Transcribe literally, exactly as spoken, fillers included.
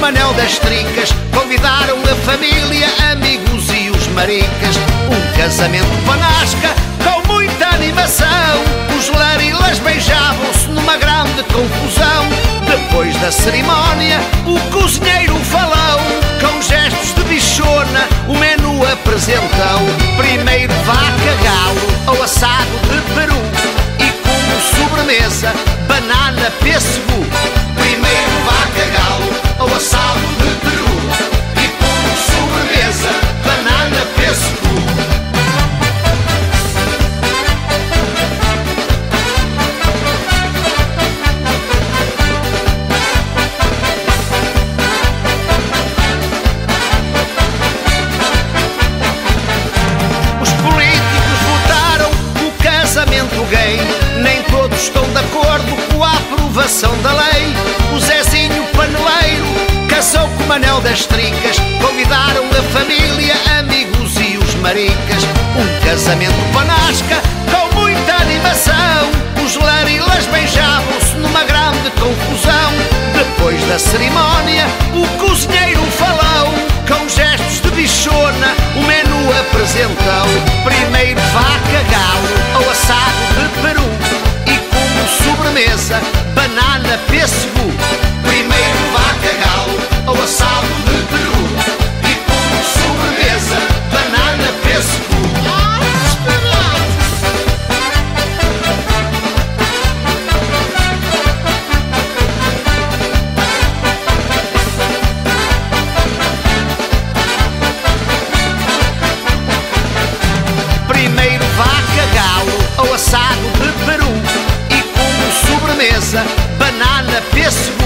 Manel das Tricas convidaram a família, amigos e os maricas. Um casamento panasca com muita animação. Os larilas beijavam-se numa grande confusão. Depois da cerimónia, o cozinheiro falou. Com gestos de bichona, o menu apresentou. Primeiro vaca, galo ou assado de peru. E como sobremesa, banana, pêssego. Primeiro vaca, galo ou assado de peru. E como sobremesa, banana, pêssego. Gay. Nem todos estão de acordo com a aprovação da lei. O Zezinho Paneleiro casou com o Manel das Tricas. Convidaram a família, amigos e os maricas. Um casamento panasca com muita animação. Os larilas beijavam-se numa grande confusão. Depois da cerimónia, o cozinheiro falou. Com gestos de bichona, o menu apresentou. Primeiro vaca, galo ou assado de peru. E como sobremesa, banana, pêssego. Primeiro vaca, galo ou assado de peru. E como sobremesa, banana, pêssego. Primeiro vaca, galo ou assado de peru. E como sobremesa, banana, pêssego.